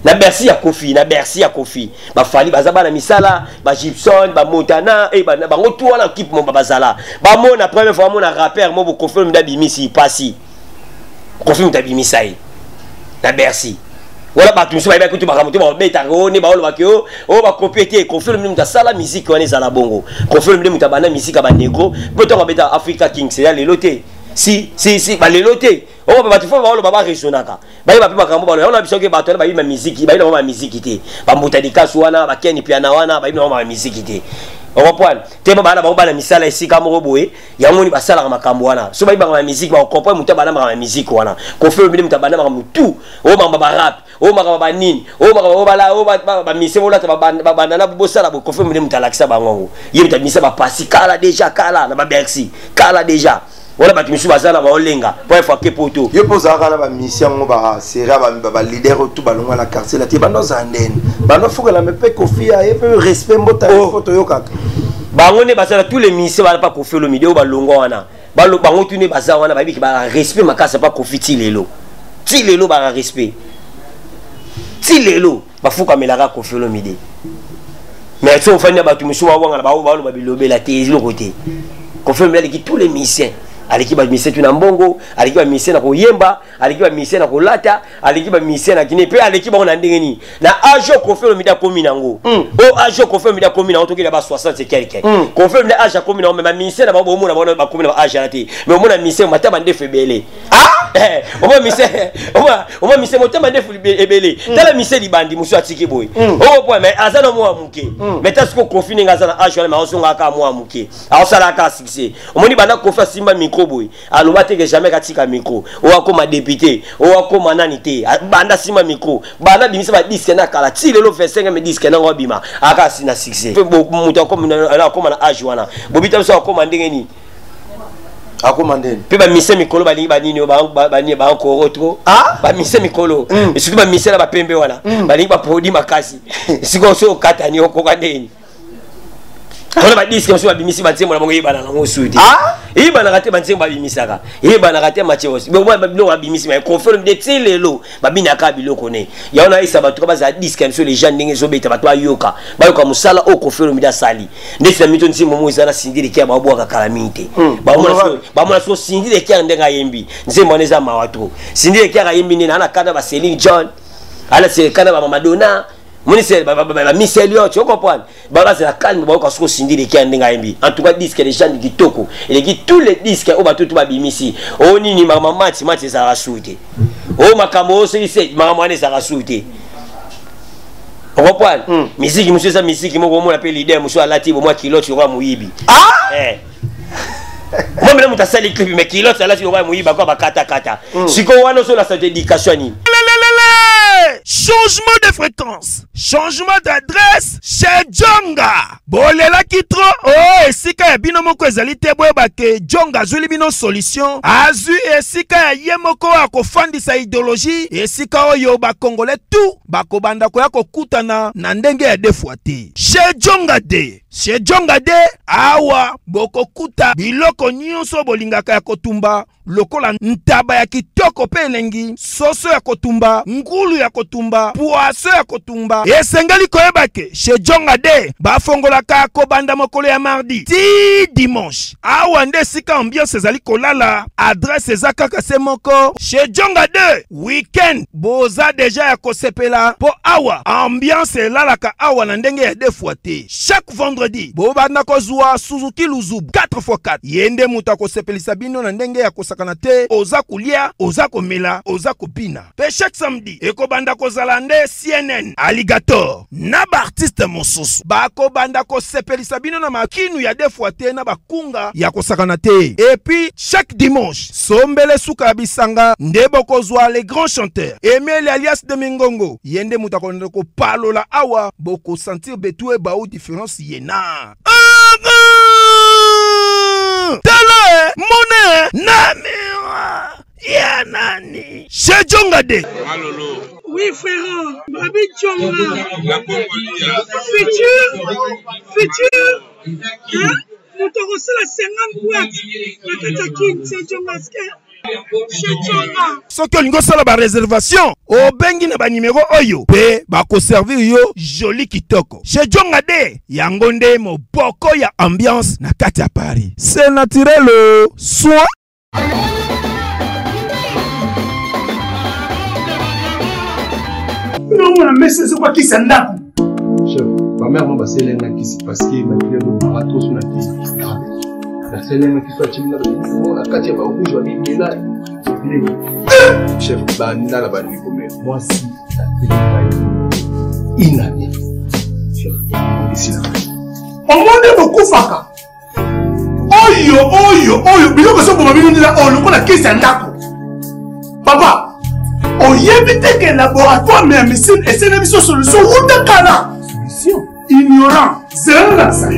S1: na Bercy ya Kofi, na Bercy ya Kofi. Ba fali bazaba na misala, ba Gibson, ba Montana et ba ngotu wana équipe mon bazala. Ba mona première fois mona rappeur mo Kofi Olomide bimisi pasi. Kofi Olomide bimisai. Na Bercy. Voilà ba tumso ba ikuti ba kamoto ba beta ngone ba olo ba kyo, o ba copier Kofi Olomide mutasala musique wana za la bongo. Kofi Olomide mutabana musique ba negro, poto ba beta Africa King c'est là les lotés. Si ba les lotés. On va faire ba olo ba resonaka. Ba ba pe makambo ba olo na biso ke ba to ba ma musique, ba ma musique te. Ba mutadika suwana ba keni piano wana ba ma musique te. On reprend. Te ba na ba ba na misala esika moko boye, yango ni ba sala makambo wana. So ba ma musique ba comprendre mutabana ma musique wana. Kofi Olomide mutabana ma mutu. O ba rap, o ba nini, o ba mise bola ba banana bosala bo Kofi Olomide mutalakisa bango. Ye mutamisa ba pasi kala déjà kala na ba Bercy. Kala déjà. Voilà ba timisu bazana ba olenga pour faire que poto
S4: yo poza kana ba mission mo ba sera ba leader tout balonga la quartier la tibano zanden bano fuka la mepe Kofi a peu respect mbota photo yo kaka
S1: ba ngone bazana tous les missions ba pas Kofi Olomide o ba longo wana ba lo bango tuni bazana wana ba biki ba respect makasa pas Kofi tilelo ba respect tilelo ba fuka melaka Kofi Olomide mais so fanya ba timisu wa wanga ba lo ba bilobe la tezi lo côté Kofi Olomide qui tous les missions alikiba mise tu na mbongo alikiba mise na koyemba alikiba mise na kolata alikiba mise na kine pe alikiba on ndengeni na ajo Kofi Olomide komi nango o ajo Kofi Olomide komi na tokela ba 60 quelque Kofi Olomide aja komi na mais mise na ba bomona ba komi na aja lati mais omona mise mataba nde febele oma mise motama nde febele tala mise libandi musu atiki boy o point mais azana mo amuke mais tasko Kofi ninga azana ajo mais osonga ka mo amuke osala ka succès omoni bana Kofi simba micro boy aloba te que jamais katika micro o akoma député o akoma nani te banda sima micro bana bimisa ba disque na kala ti lelo 25 me disque na ngobima aka sina succès mutu akoma na age wana bobita so akoma ndengeni
S4: akoma ndeni
S1: pe ba mise mikolo ba nini ba ko retro ba mise mikolo et surtout ba mise na ba pembe wana ba ni ba produit makasi siko so kata ni okoka ndeni on va dire que je vais bimisi banze mo na bongo yebana na ngosuti yebana kate banze ba bimisaka yebana kate machos bo mo ba bimisi ma confirme de tilelo ba binaka biloko ne ya ona isa batu ba za disque sur les gens ndenge zo beta batu ayoka ba yoka musala o confirme da sali ndesi na mito nsi mo izana sindire kia ba bwa ka kalamite ba mo so sindire kia ndenga yembi nze mo neza mawato sindire kia ga yembi ne na kana ba Celine John ala se kana ba Madonna Monisel ba Miselio tu comprends ba c'est la calme ba ko so sindire ki andinga yembi en tout cas disque les gens qui toko et qui tous les disques au ba tout ba bimisi o nini mama match za rasute o makamo so ise mama ne za rasute on comprend musique monsieur ça musique mo ko mo l'appelle leader monsieur alati bo moi kilo tu roi muibi moi même mutasali clip mais kilo ça alati roi muiba ko ba kata siko wana so la sa dédication ni
S6: changement de fréquence, changement d'adresse chez Djonga. Bolela kitro, oh, esika ya bino moko ezali te boyeba ke Djonga azuli bino solution. Azu esika ya ye moko akofandisa idéologie, esika oyo ba Congolais tout bakobanda ko yakokutana na ndenge ya defwa te. Chez Djonga de, chez Djonga de awa bokokuta biloko nyonso bolingaka ya kotumba. Lokola ntaba ya kitoko pe elengi, soso ya kotumba, ngulu ya kotumba, poaso ya kotumba. Esengeli koyeba ke chez Djonga de bafongolaka kobanda mokolo ya mardi ti dimanche. Awa nde sika ambiance ezali kolala, adresse eza kaka se moko. Chez Djonga de weekend boza deja ya kosepela po awa ambiance elalaka awa na ndenge ya defwa te. Chaque vendredi bobanda kozwa Suzuki Luzubu 4x4 yende muta kosepelisa bino na ndenge ya kanate oza kulia oza komela oza kopina pe chaque samedi ekobanda kozala nde CNN Alligator na ba artiste mosusu bakobanda kosepelisa bino na makinu ya defwa te na bakunga ya kosakana te et puis chaque dimanche sombele suka bisanga nde bokozwa les grands chanteurs Emile alias de Mingongo yende mutakonde ko palola awa boko sentir betue ba ou différence yena tala mone namira ya nani chez Djonga de
S8: oui frère Babi Djonga futur hein Motorosé la 50 boîtes la Katakin c'est Djonga
S6: soki olingi osala baréservation obengi na banuméro oyo mpe bakoservir yo joli kitoko chez Djonga de yango nde moboko ya ambiance na kati ya Paris. C'est naturel soin.
S5: Non, on a mis ce quoi qui s'en a. Chef, ma mère m'a passé l'un qui s'est parce qu'il m'a dit le marathon sur la tête. La seule qui soit timide, on a quatre pas rouge, on est là. Chef, banana la banane comme moi si la télé inanée. Chef, on décide. On m'a beaucoup faka. Oyo, bilo que ça pour ma vie là, oh, le coup la qui s'en a. Papa. On y évite que le laboratoire mais médecine et c'est une solution ou de cana. Solution ignorant, c'est la ça.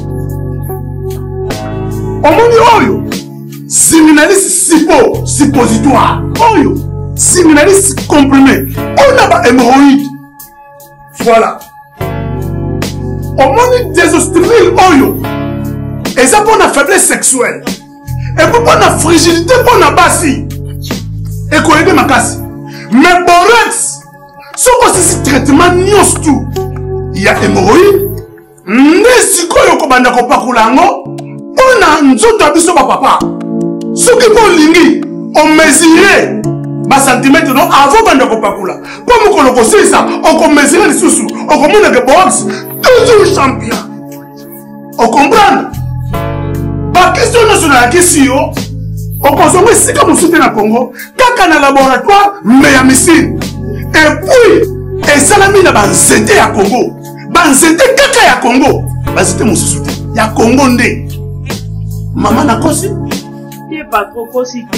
S5: On dit oyo, séminaliste suppositoire, oyo, séminaliste comprimé, on a pas hémorroïde. Voilà. On dit désostérile oyo, et ça pour la faiblesse sexuelle, et pour la fragilité pour la bassi, et qu'on aide ma casse. Mais borex, ce que c'est traitement nios tout. Il y a hémorroïde, n'est-ce que vous avez pas on a un autre abisso papa. Ce qui vont ligner, on mesure ma centimètre avant de ne pas couler. Comme on le sait ça, on mesure les sous, on commande que box, toujours champion. On comprend? Pas question nationale la question. On consomme ici comme on soutient le Congo, quand on a un laboratoire, mais à missile. Et puis, et ça l'a mis dans Banzete à Congo. Banzete kaka à Congo. Banzete mon soutien. Il y a Congo ndé. Maman n'a pas si.
S8: Il n'est pas trop possible.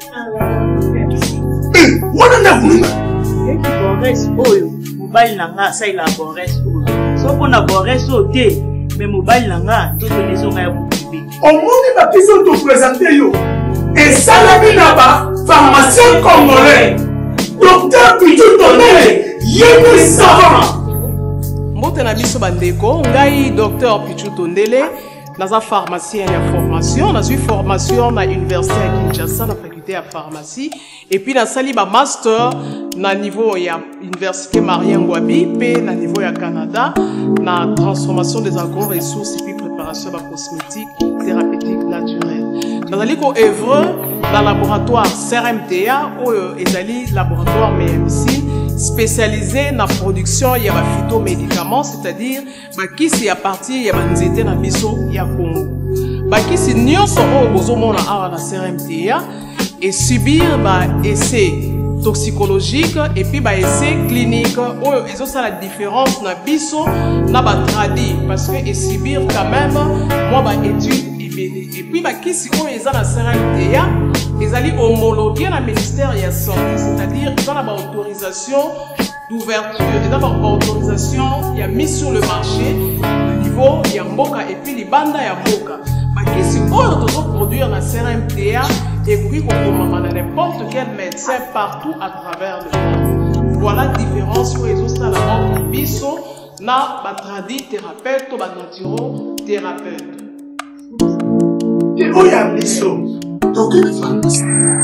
S5: Eh, on en a voulu.
S8: Et qui boresse oyo. Mobile nanga ça il a boresse oyo. Sauf qu'on a boresse au thé, mais mobile nanga tout les gens a beaucoup.
S5: Au monde va qu'ils ont tout présenté yo. Et ça l'a mis là-bas, pharmacien congolais, docteur Pichu Tondele, yémi savant.
S10: Mbote na biso bandeko, ngai docteur Pichu Tondele, naza pharmacien ya formation, nazui formation na université ya Kinshasa na faculté ya pharmacie, et puis na sali ba master na niveau ya université Marien Ngouabi, pe na niveau ya Canada, na transformation des agro-ressources et puis préparation de cosmétiques thérapeutiques naturelles. Dans le œuvre dans le laboratoire CRMTA ou le laboratoire MMC spécialisé dans la production de phytomédicaments, c'est-à-dire qui c'est à partir de nzete na biso ya Congo. Qui c'est nyonso o bozomona awa na CRMTA et subir essai toxicologique et puis essai clinique où ils ont la différence na biso na ba tradi parce que et subir quand même moi étude et puis qui si on est dans la CRMTA ils allaient homologuer le ministère de la santé, c'est-à-dire ils ont la autorisation d'ouverture, ils ont la autorisation il y a mis sur le marché au niveau il y a mboka et puis les bandes il y a mboka qui si on doit produire la CRMTA et puis qu'on commande n'importe quel médecin partout à travers le monde. Voilà la différence où ils ont ça la biso na batradi thérapeute ou naturothérapeute.
S5: Et où y a biso? Donc il pharmacie.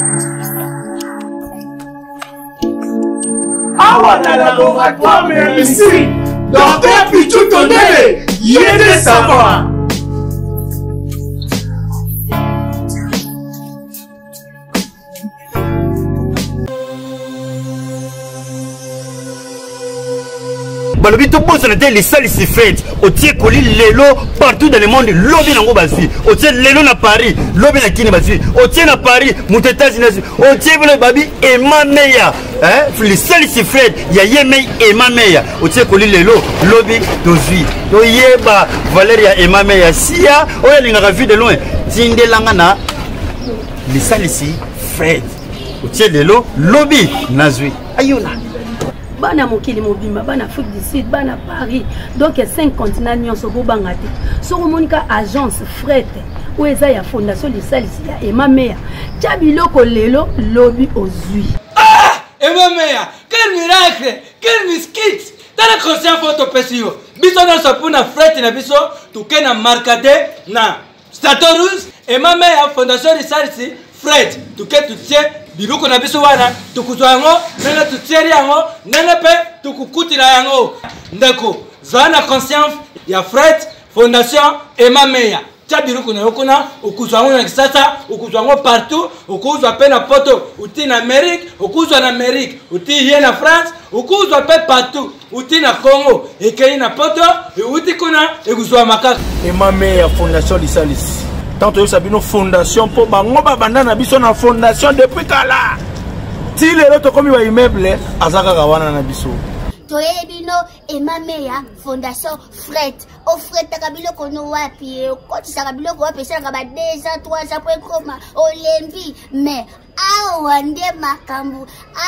S5: Awa na laboratoire mais ici, docteur Pichu Tondele, yéné savant.
S11: balobi tobosana te lisalisi fete otie koli lelo partout dans le monde lobi nango bazwi otie lelo na Paris lobi na Kini bazwi otie na Paris moto États-Unis otie bolo babi ema meya lisalisi fete ya yemei ema meya otie koli lelo lobi tozwi toyeba valeur ya ema meya sia oyo alingaka vu de loin tindelanga na lisalisi fete otie lelo lobi nazwi ayona
S12: bana mokili mobimba bana Afrique du Sud bana Paris donc 5 continents nyonso bobanga te soko monika agence fret ou eza ya fondation lisalisi ya Ema Meya tia biloko lelo lobi ozwi
S13: Ema Meya quel miracle quel miskit tala conscient photo pesio biso na sapuna fret na biso tukena markade na Statorus Ema Meya fondation lisalisi Fred tuke tutie biloko na biso wana tukuzwa yango ndenge tutieri yango ndenge mpe tukukutila yango ndeko zala na conscience ya Fred Fondation Emma Meya tia biloko na yo kuna okuzwa yango na Kisasa okuzwa yango partout okuzwa mpe na poto uti na Amérique okuzwa na Amérique uti ye na France okuzwa mpe partout uti na Congo ekei na poto uti kuna ekuzwa makaka
S6: Emma Meya Fondation Lisalis tant que sabino fondation pour bango babanda na biso na fondation depuis kala ti lelo to komi ba immeuble azaka kawana na biso
S14: toyebino Emma Meya Fondation Fred o Fred takabilo kono wapi koti sakabilo ko wapi sanga ba 2 ans 3 ans pour koma olembi mais awa nde makambu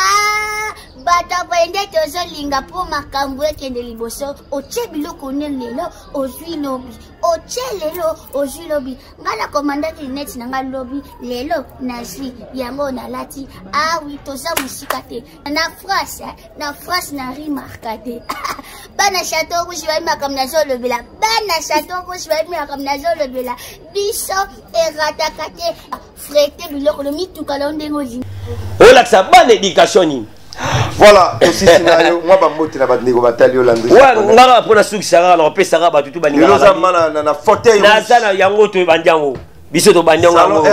S14: bata bende tozo linga po makambu ekende liboso oche biloko ne lelo ozwi lobi oche lelo ozwi lobi ngala komandaki net na nga lobi lelo nazwi yango na lati awi toza musika te na France na rimarka te bana chateau rouge ba makam na zolo bela bana chateau rouge ba makam na zolo bela biso erataka te frete biloko mi tukala ndengozi
S1: olakisa bana éducation ni
S4: voilà aussi scénario moi ba moti na bandeko batali Landry
S1: ouais ngara pona suki sara na opesa ba tutu baninga
S4: loza mana na fauteuil
S1: na sana yango to bandiango biso to bandiango
S4: salon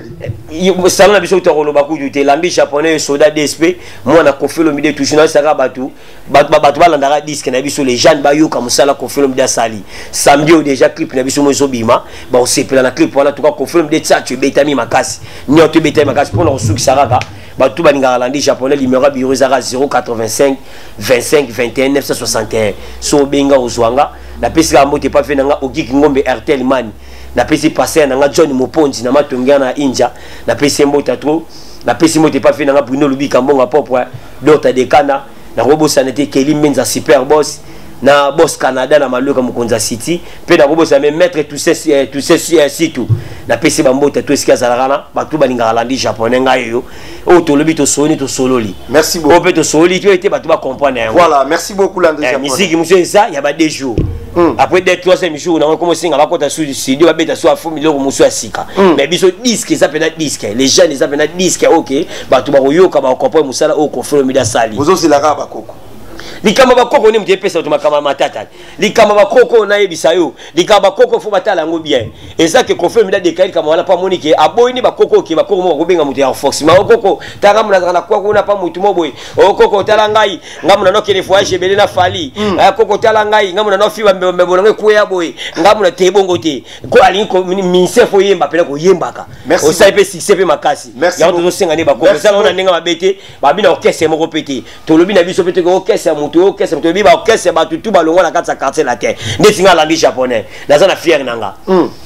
S4: RB
S1: salon na biso to koloba ku te lambi japonais soda DSP moi na kofelo mide toujours na sara batu balandaka disque na biso les jeunes bayoka musala kofelo mide sali samedi déjà clip na biso mozo bima ba osepela na clip wana to ka kofelo mide tsachu betami makasi nyoto betami makasi pona suki sara batu baninga landi japonais numéro bureau zara 085 25 21 961 so benga ozwanga na pesika mbote pa fe nanga okiki ngombe RTL man na pesi passer nanga John Moponzi na matonga na India na pesi mbota trop na pesi mbote pa fe nanga Bruno Lubika mbonga popwa dota de kana na robo sanete Kelly Menza super boss na boss Canada na maluka Mukonza City pe na robo sa me mettre tout ces situ na pesi bambota to esika zalakana batu balinga landi japonais ngayo o to lobi to soni to sololi
S4: merci beaucoup
S1: o pe to soli tu été batu ba comprendre
S4: voilà merci beaucoup Landry japonais
S1: musique monsieur ça il y a pas 2 jours après des 3e jours on a commencé à bakota sur du studio ba beta so afu miloko musu asika mais biso disque ça pena disque les jeunes ils appellent disque OK batu ba yoka ba comprendre musala o confirme mida sali
S4: vous aussi la raba koko
S1: likamba bakoko ni mtie pesa tumakama matata likamba bakoko na yebisa yo likamba bakoko fo batala ngo bien et ça que confirme da décalé kama wala pas monique aboyini bakoko ki bakoko mo ko benga mutu ya force ma okoko tanga muna na kwa kuna pa mutu moboy okoko tala ngai ngamuna no kele voyage bele na fali akoko tala ngai ngamuna no fiba mbebo ngai kuya boy ngamuna tebongo te ko ali ko minse fo yemba pele ko yembaka o sai pe succès pe makasi ya to senga ne bakoko ça on a ninga mabete babina orchestre moko pété to lobi na biso pété ko orchestre orchestre to biba orchestre ba tutu balongo na kati ya quartier la terre ndesinga landi japonais naza na fier nanga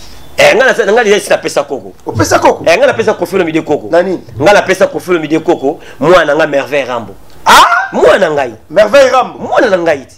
S1: nga déjà si na pesa koko
S4: opesa koko
S1: nga na pesa kofilo mide koko
S4: nani
S1: nga na pesa kofilo mide koko mwana nga merveille rambo mwana ngai
S4: merveille rambo
S1: mwana na ngai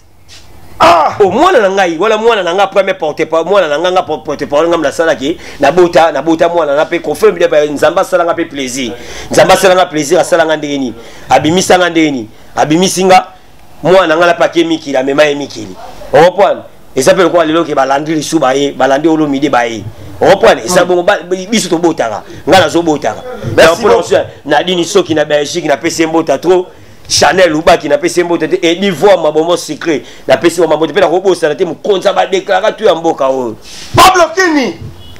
S1: mwana na ngai wala mwana na nga premier porte pas mwana na nga porte parole nga mla sala ki na bota mwana na pe kofilo mide ba nzamba sala nga pe plaisir nzamba sala nga plaisir asala nga ndeni abimisa nga ndeni abimisinga mwana ngala paquet mikili amema mikili opwana esape ko lelo ke balandi lisu baye balandi olo midi baye opwana esabongo biso to botaka ngala zo botaka na dini soki na Belgique na pese mbota trop Chanel ubaki na pese mbota te et d'ivoire mabomo secret na pese mbota pe na robosa na te mukonza ba déclarer tu ya mboka o
S4: Pablo Kini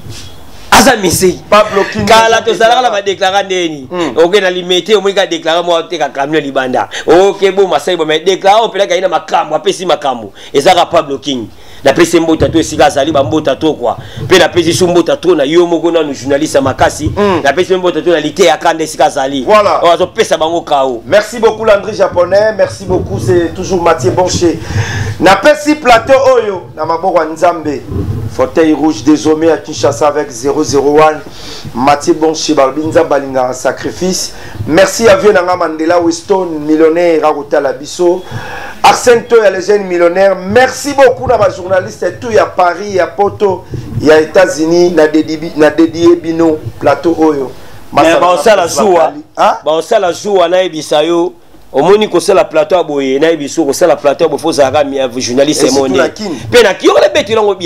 S1: asa misi
S4: Pablo Kini
S1: kala to sala la ba déclarer ndeni OK na limité o mwika déclarer mo te ka camion libanda OK bon masai bo mais déclarer on peut la gaina makambo apesi makambo ezaka Pablo Kini la pesi mbota to esika zali ba mbota to quoi pe la pesi su mbota to na yo moko na journaliste makasi la pesi mbota to na lité ya kande esika zali
S4: voilà
S1: on zo pesa bango kao
S4: merci beaucoup Landry japonais merci beaucoup c'est toujours Mathieu Bonché na pesi plateau oyo na maboko Nzambe fauteuil rouge désormais à Kinshasa avec 001 Mathieu Bonché Balbinza Balinga sacrifice merci à Vieux Nanga Mandela Weston millionnaire Rakota Labiso Arsène Toy les jeunes millionnaires merci beaucoup à ma journaliste tout à Paris à Porto et à États-Unis na dédié bino plateau oyo
S1: mais ba osala joua ba osala joua na ebisayo omoni ko sala plateau aboye na ebiso ko sala plateau bo foza ga mi journaliste monde pe na ki on le beti longo bien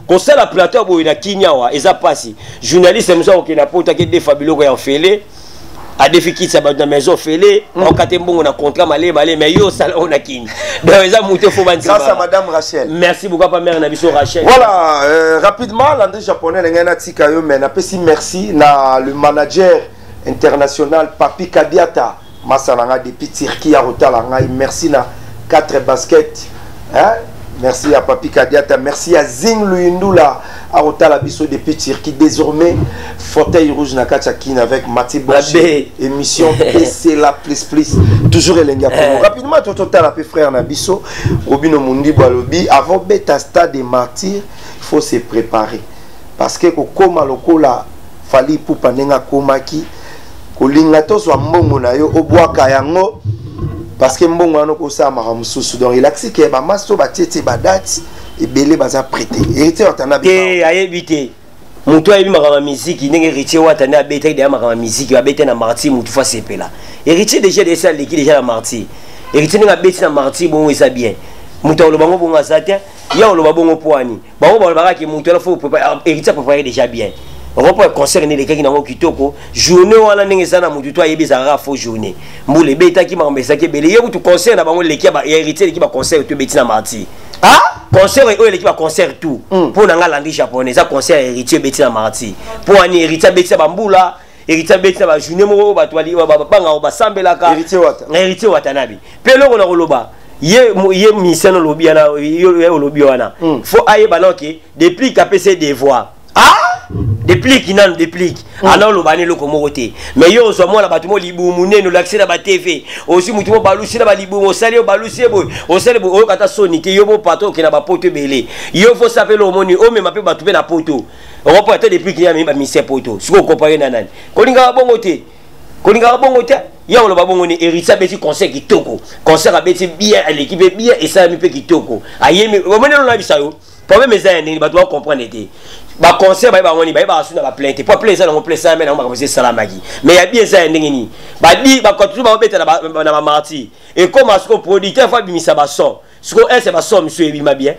S1: ça la plateau boy na kinyawa eza pasi journaliste musa okina pota ke defa biloko ya fele a defi kitsa ba na maison fele on kate mbongo na contrat malé mais yo sala on a kini donc eza muté fo banzi
S4: grâce à madame Rachel.
S1: Merci beaucoup pa mère na biso Rachel.
S4: Voilà, rapidement l'André japonais ngena tika yo mais na pesi merci na le manager international Papi Kadiata masalanga depuis Turquie à Rotalanga. Merci na 4 baskets hein. Merci à Papi Kadiata, merci à Zing Luyundula à Rotala Bisso depuis Turquie. Désormais, fauteuil rouge Nakachakin avec Mati Boucher, émission PC la plus. Toujours Elenga pour rapidement, total à frère Nabisso, Robino Mundi Balobi, avant Beta Stade des Martyrs, il faut se préparer. Parce que Koma Lokola, Fali Poupanenga Komaki, Kolingato soit Momonayo, Oboaka Yango. Parce que mbongo wana ko sa maramususu donc il a dit que ba masto ba tete ba date et belé baza prêté héritier watana bi
S1: ayebité muto ayebi makama musique ndenge héritier watana abeta de makama musique abeta na marti mutu fa sepela héritier déjà de ça l'équipe déjà la marti héritier nga beti na marti bon ça bien muto lo bango bonga satin ya lo babongo poani bango ba ba ki muto la faut préparer héritier préparer déjà bien on va pas concerner les gens qui kitoko journée wala ndenge sana mutu to ayebi za faux journée mbule beta ki mambesa ke bele yebu tu concert na bango l'équipe ba héritier l'équipe ba concert to beti na marti ah concert et l'équipe ba concert tout pour nanga landi japonais ça concert héritier beti na marti pour ani héritier beti ba mbula héritier beti ba journée mo ba to ali ba banga ba sambelaka héritier watanabi pe loko na koloba ye misano lobi na ye lobi wana faut aye baloke depuis KPC devoir ah déplique non déplique alors le bani le komoroté mais yo so moi la batumo libu muneno l'accès na ba TV aussi mutumo balusi na ba libu mo sali o balusi boy o sali bo o kata sonike yo bo pato ke na ba poto belé yo faut saper le moni o me mape batu be na poto on va pas être déplique ya me ba mise poto siko comparer na nani kolinga bongote ya lo babongo ni héritier beti conseil kitoko conseil abeti bien à l'équipe bien et ça mi pe kitoko ayemi o monelo na bisayo problème ezali ndeni bato ba comprendre te ba conseil ba ngoni ba asuna ba plainte pour plainte ça on plainte ça mais on va commencer salamaki mais ya bien ça ndenge ni ba di ba kotu ba beta na ba marti et comme à ce que producteur fa bimisa ba son ce que c'est ba son monsieur ebima bien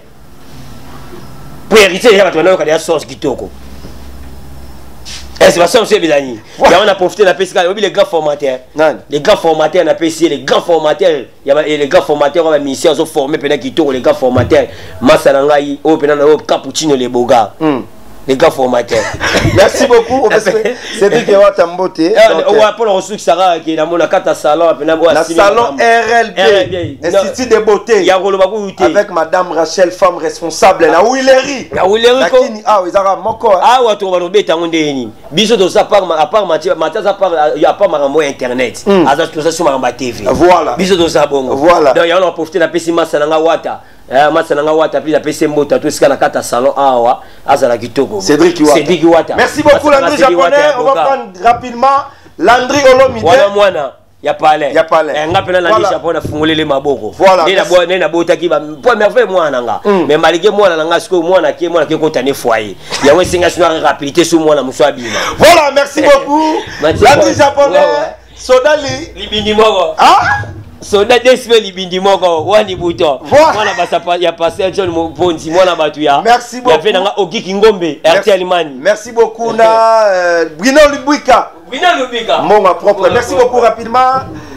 S1: pour hériter ya bato na ka dia source kitoko c'est pas ça monsieur Bilani on a profité la pesca les grands formateurs les grands formateurs na PC les grands formateurs il y a les grands formateurs on va mission sont formés pendant qui tourne les grands formateurs Masalangai au pendant cappuccino les boga les gars formateurs.
S4: Merci beaucoup. C'est dit que tu as beauté.
S1: On va pour le ressource Sarah qui est dans mon salon.
S4: La salon RLB, Institut de beauté. Avec madame Rachel, femme responsable. La Willery.
S1: La Willery.
S4: Ah oui, Zara Moko.
S1: Ah ouais, tu vas nous mettre en déni. Bisous de ça part à part Mathieu, il y a pas ma internet. Azaz tout ça sur ma TV.
S4: Voilà.
S1: Bisous de ça bon.
S4: Voilà.
S1: Donc il y a on a profité la PC Masalanga Wata. Masalanga Wata puis la PC Mbota tout ce qu'on a kata salon awa azala kitoko.
S4: Cédric Wata. Merci beaucoup Landry japonais. On va prendre rapidement Landry Olomide.
S1: Voilà ya pale. Ngapela Landry japonais fungolele maboko.
S4: Voilà.
S1: Nena bota ki ba pour merveille mwana nga. Mais malgré mwana nga siko mwana ki kotane foyer. Ya we singa sino rapidité sur mwana muswabi.
S4: Voilà, merci beaucoup. Landry japonais. Sodali
S1: libindi moko.
S4: Ah
S1: soda despe libindi moko wani buto mwana basa ya passer John Mponzi mwana batu ya
S4: merci beaucoup
S1: ya venanga Ogiki Ngombe RTL Mani
S4: merci beaucoup na Bruno Lubika
S1: Monga
S4: propre merci beaucoup rapidement